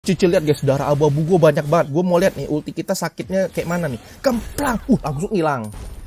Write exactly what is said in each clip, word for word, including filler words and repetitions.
Cici lihat guys, darah abu-abu gue banyak banget. Gue mau lihat nih ulti kita sakitnya kayak mana nih. Kemplang, uh langsung hilang.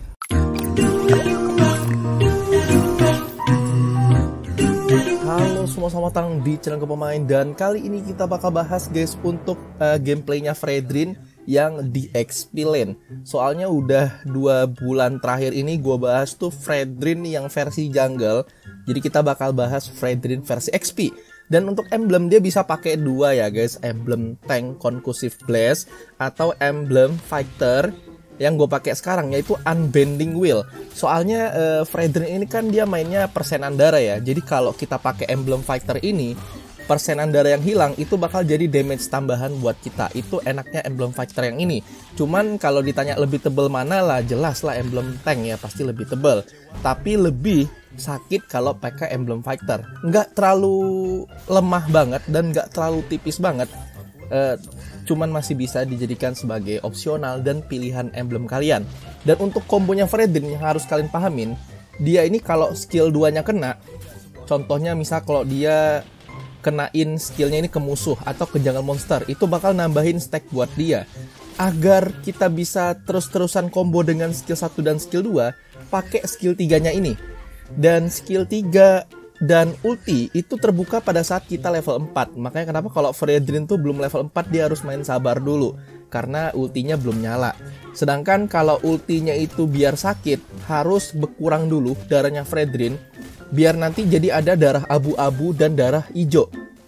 Halo semua, selamat datang di channel Kepemain. Dan kali ini kita bakal bahas guys untuk uh, gameplaynya Fredrin yang di X P lane. Soalnya udah dua bulan terakhir ini gue bahas tuh Fredrin yang versi jungle. Jadi kita bakal bahas Fredrin versi X P. Dan untuk emblem dia bisa pakai dua ya guys, emblem tank concussive blast atau emblem fighter yang gue pakai sekarang yaitu unbending will. Soalnya uh, Fredrin ini kan dia mainnya persenan darah ya. Jadi kalau kita pakai emblem fighter ini, persenan darah yang hilang itu bakal jadi damage tambahan buat kita. Itu enaknya emblem fighter yang ini. Cuman kalau ditanya lebih tebel mana lah, jelas lah emblem tank ya pasti lebih tebel. Tapi lebih sakit kalau pakai emblem fighter. Nggak terlalu lemah banget dan nggak terlalu tipis banget. Uh, cuman masih bisa dijadikan sebagai opsional dan pilihan emblem kalian. Dan untuk kombonya Fredrin yang harus kalian pahamin, dia ini kalau skill dua-nya kena, contohnya misal kalau dia kenain skillnya ini ke musuh atau ke jungle monster, itu bakal nambahin stack buat dia. Agar kita bisa terus-terusan combo dengan skill satu dan skill dua, pakai skill tiga-nya ini. Dan skill tiga dan ulti itu terbuka pada saat kita level empat. Makanya kenapa kalau Fredrin tuh belum level empat dia harus main sabar dulu, karena ultinya belum nyala. Sedangkan kalau ultinya itu biar sakit, harus berkurang dulu darahnya Fredrin, biar nanti jadi ada darah abu-abu dan darah hijau.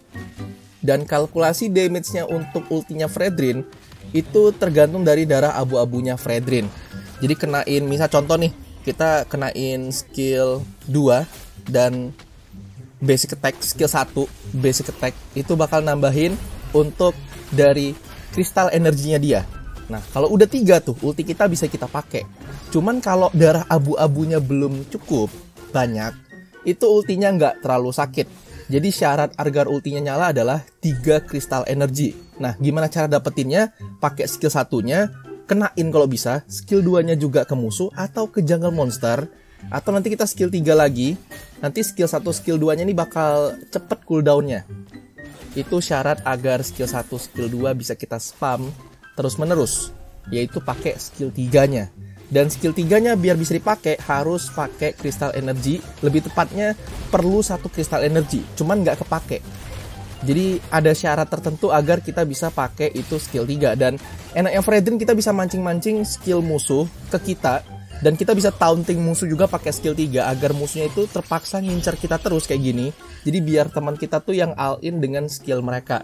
Dan kalkulasi damage-nya untuk ultinya Fredrin itu tergantung dari darah abu-abunya Fredrin. Jadi kenain, misal contoh nih, kita kenain skill dua dan basic attack skill satu, basic attack itu bakal nambahin untuk dari kristal energinya dia. Nah, kalau udah tiga tuh, ulti kita bisa kita pakai. Cuman kalau darah abu-abunya belum cukup banyak, itu ultinya nggak terlalu sakit. Jadi syarat agar ultinya nyala adalah tiga kristal energi. Nah, gimana cara dapetinnya? Pakai skill satunya, kenain kalau bisa, skill dua-nya juga ke musuh atau ke jungle monster, atau nanti kita skill tiga lagi, nanti skill satu skill dua-nya ini bakal cepet cooldown-nya. Itu syarat agar skill satu skill dua bisa kita spam terus menerus, yaitu pakai skill tiga-nya. Dan skill tiga-nya biar bisa dipakai harus pakai kristal energi, lebih tepatnya perlu satu kristal energi, cuman nggak kepake. Jadi ada syarat tertentu agar kita bisa pakai itu skill tiga. Dan enaknya Fredrin kita bisa mancing-mancing skill musuh ke kita, dan kita bisa taunting musuh juga pakai skill tiga agar musuhnya itu terpaksa ngincer kita terus kayak gini. Jadi biar teman kita tuh yang all in dengan skill mereka.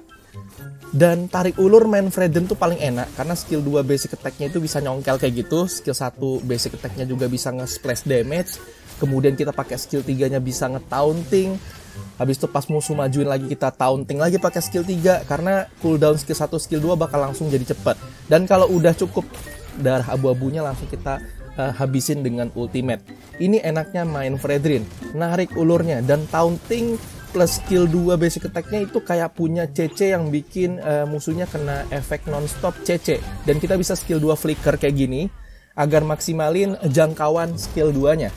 Dan tarik ulur main Fredrin tuh paling enak karena skill dua basic attack-nya itu bisa nyongkel kayak gitu, skill satu basic attack-nya juga bisa nge-splash damage. Kemudian kita pakai skill tiga-nya bisa nge-taunting. Habis itu pas musuh majuin lagi kita taunting lagi pakai skill tiga, karena cooldown skill satu skill dua bakal langsung jadi cepet. Dan kalau udah cukup darah abu-abunya langsung kita uh, habisin dengan ultimate. Ini enaknya main Fredrin, narik ulurnya dan taunting plus skill dua basic attack-nya itu kayak punya C C yang bikin uh, musuhnya kena efek non-stop C C. Dan kita bisa skill dua flicker kayak gini agar maksimalin jangkauan skill dua-nya.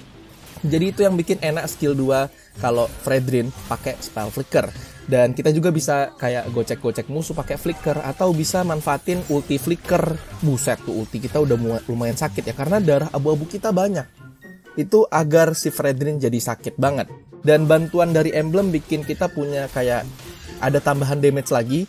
Jadi itu yang bikin enak skill dua kalau Fredrin pakai spell flicker. Dan kita juga bisa kayak gocek-gocek musuh pakai flicker, atau bisa manfaatin ulti flicker. Buset tuh ulti kita udah lumayan sakit ya, karena darah abu-abu kita banyak. Itu agar si Fredrin jadi sakit banget. Dan bantuan dari emblem bikin kita punya kayak ada tambahan damage lagi.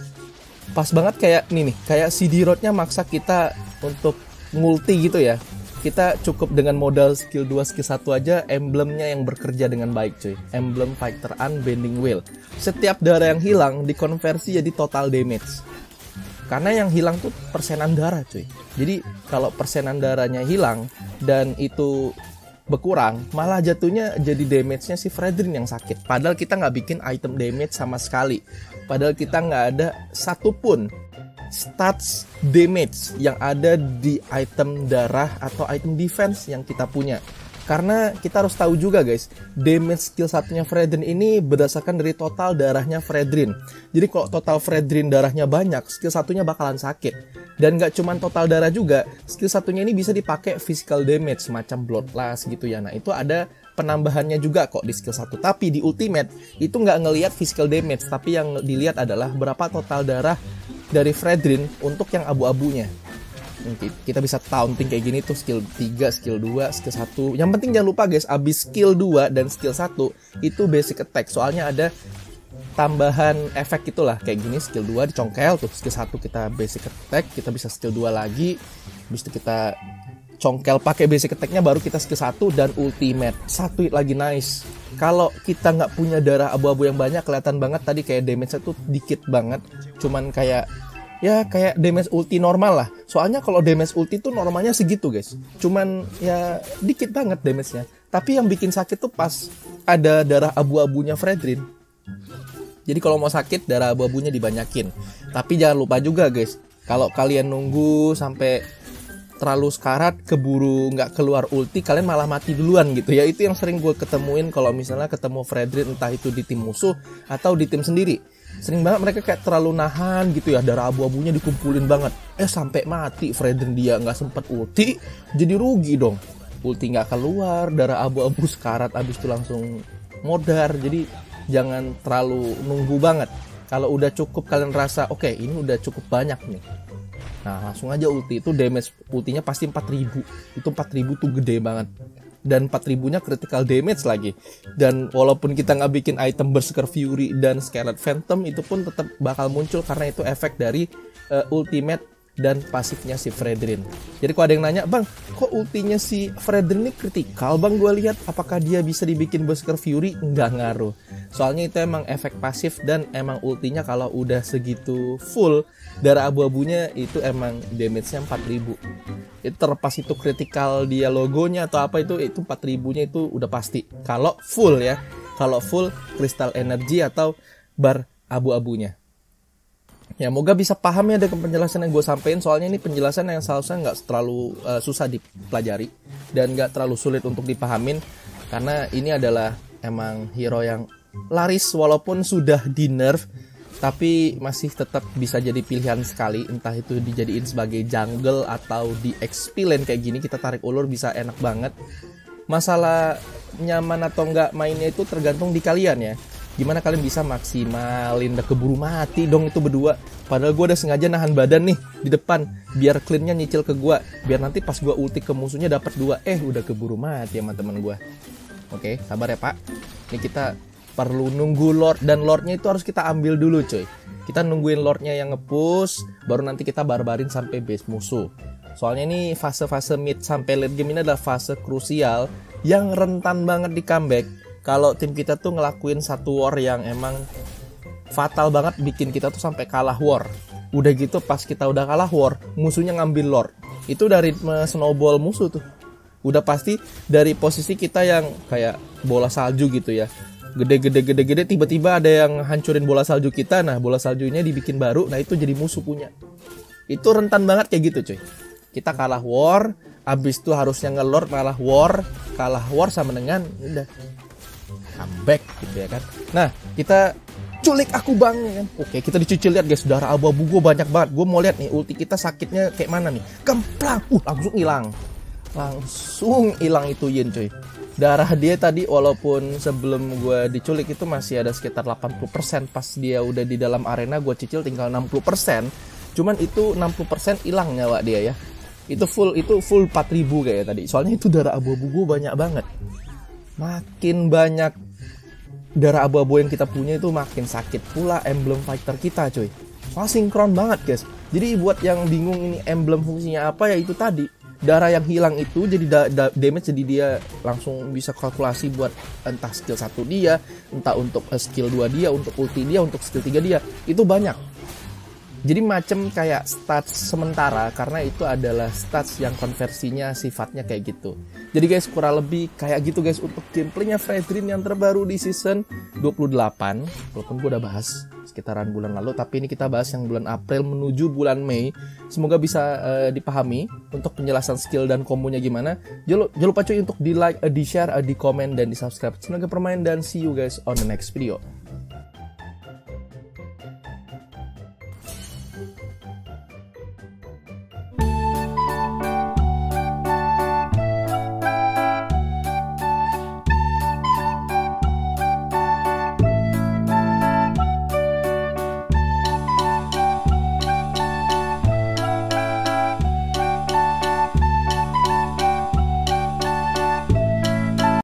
Pas banget kayak nih nih, kayak C D Road-nya maksa kita untuk ngulti gitu ya. Kita cukup dengan modal skill dua, skill satu aja, emblemnya yang bekerja dengan baik cuy. Emblem fighter unbending will. Setiap darah yang hilang dikonversi jadi total damage. Karena yang hilang tuh persenan darah cuy. Jadi kalau persenan darahnya hilang dan itu berkurang, malah jatuhnya jadi damage-nya si Fredrin yang sakit. Padahal kita nggak bikin item damage sama sekali. Padahal kita nggak ada satupun stats damage yang ada di item darah atau item defense yang kita punya. Karena kita harus tahu juga guys, damage skill satunya Fredrin ini berdasarkan dari total darahnya Fredrin. Jadi kalau total Fredrin darahnya banyak, skill satunya bakalan sakit. Dan gak cuman total darah juga, skill satunya ini bisa dipakai physical damage semacam bloodlust gitu ya. Nah itu ada penambahannya juga kok di skill satu. Tapi di ultimate itu nggak ngelihat physical damage, tapi yang dilihat adalah berapa total darah dari Fredrin untuk yang abu-abunya. Kita bisa taunting kayak gini tuh, skill tiga, skill dua, skill satu. Yang penting jangan lupa guys, abis skill dua dan skill satu itu basic attack. Soalnya ada tambahan efek itulah, kayak gini skill dua dicongkel tuh, skill satu kita basic attack, kita bisa skill dua lagi, habis itu kita congkel pakai basic attack-nya, baru kita skill satu dan ultimate. Satu hit lagi, nice. Kalau kita nggak punya darah abu-abu yang banyak, kelihatan banget tadi kayak damage-nya tuh dikit banget. Cuman kayak ya kayak damage ulti normal lah. Soalnya kalau damage ulti tuh normalnya segitu guys. Cuman ya dikit banget damage-nya. Tapi yang bikin sakit tuh pas ada darah abu-abunya Fredrin. Jadi kalau mau sakit, darah abu-abunya dibanyakin. Tapi jangan lupa juga guys, kalau kalian nunggu sampai terlalu sekarat, keburu nggak keluar ulti, kalian malah mati duluan gitu ya. Itu yang sering gue ketemuin kalau misalnya ketemu Fredrin, entah itu di tim musuh atau di tim sendiri. Sering banget mereka kayak terlalu nahan gitu ya, darah abu-abunya dikumpulin banget. Eh sampai mati Fredrin, dia nggak sempet ulti, jadi rugi dong. Ulti nggak keluar, darah abu-abu sekarat, abis itu langsung modar. Jadi jangan terlalu nunggu banget. Kalau udah cukup kalian rasa oke okay, ini udah cukup banyak nih, nah langsung aja ulti. Itu damage ultinya pasti empat ribu. Itu empat ribu tuh gede banget. Dan empat ribunya critical damage lagi. Dan walaupun kita nggak bikin item Berserker Fury dan Scarlet Phantom, itu pun tetap bakal muncul karena itu efek dari uh, ultimate dan pasifnya si Fredrin. Jadi kalau ada yang nanya, bang kok ultinya si Fredrin ini kritikal bang, gue lihat apakah dia bisa dibikin Berserker Fury? Nggak ngaruh. Soalnya itu emang efek pasif, dan emang ultinya kalau udah segitu full darah abu-abunya itu emang damage-nya empat ribu. Itu terlepas itu kritikal dia logonya atau apa, itu itu empat ribunya itu udah pasti. Kalau full ya, kalau full kristal energi atau bar abu-abunya. Ya, moga bisa paham ya dengan penjelasan yang gue sampein. Soalnya ini penjelasan yang seharusnya nggak terlalu uh, susah dipelajari dan nggak terlalu sulit untuk dipahamin, karena ini adalah emang hero yang laris walaupun sudah di nerf, tapi masih tetap bisa jadi pilihan sekali. Entah itu dijadiin sebagai jungle atau di X P lane kayak gini, kita tarik ulur bisa enak banget. Masalah nyaman atau nggak mainnya itu tergantung di kalian ya. Gimana kalian bisa maksimalin, udah keburu mati dong itu berdua. Padahal gue udah sengaja nahan badan nih di depan, biar cleannya nyicil ke gue, biar nanti pas gue ulti ke musuhnya dapat dua. Eh udah keburu mati sama temen gue. Oke, sabar ya pak. Ini kita perlu nunggu lord, dan lordnya itu harus kita ambil dulu coy. Kita nungguin lordnya yang nge-push, baru nanti kita barbarin sampai base musuh. Soalnya ini fase-fase mid sampai late game ini adalah fase krusial yang rentan banget di comeback. Kalau tim kita tuh ngelakuin satu war yang emang fatal banget, bikin kita tuh sampai kalah war. Udah gitu pas kita udah kalah war, musuhnya ngambil lord. Itu dari ritme snowball musuh tuh. Udah pasti dari posisi kita yang kayak bola salju gitu ya. Gede-gede-gede-gede, tiba-tiba ada yang hancurin bola salju kita. Nah bola saljunya dibikin baru, nah itu jadi musuh punya. Itu rentan banget kayak gitu cuy. Kita kalah war, abis itu harusnya nge-lord, kalah war. Kalah war sama dengan udah comeback gitu ya kan. Nah kita culik aku bang ya kan. Oke kita dicuci, lihat guys, darah abu-abu gue banyak banget. Gue mau lihat nih ulti kita sakitnya kayak mana nih. Kemplang, uh langsung hilang. Langsung hilang itu Yin cuy. Darah dia tadi walaupun sebelum gue diculik itu masih ada sekitar delapan puluh persen. Pas dia udah di dalam arena gue cicil tinggal enam puluh persen. Cuman itu enam puluh persen hilang nyawa dia ya. Itu full, itu full empat ribu kayak tadi. Soalnya itu darah abu-abu gue banyak banget. Makin banyak darah abu-abu yang kita punya itu makin sakit pula emblem fighter kita cuy. Soalnya sinkron banget guys. Jadi buat yang bingung ini emblem fungsinya apa, ya itu tadi. Darah yang hilang itu jadi da da damage, jadi dia langsung bisa kalkulasi buat entah skill satu dia, entah untuk uh, skill dua dia, untuk ulti dia, untuk skill tiga dia. Itu banyak. Jadi macam kayak stats sementara, karena itu adalah stats yang konversinya sifatnya kayak gitu. Jadi guys kurang lebih kayak gitu guys untuk gameplaynya Fredrin yang terbaru di season dua puluh delapan. Walaupun gue udah bahas sekitaran bulan lalu, tapi ini kita bahas yang bulan April menuju bulan Mei. Semoga bisa uh, dipahami untuk penjelasan skill dan kombonya gimana. Jangan, jangan lupa cuy untuk di like, uh, di share, uh, di komen, dan di subscribe channel Gamer Permain, dan see you guys on the next video.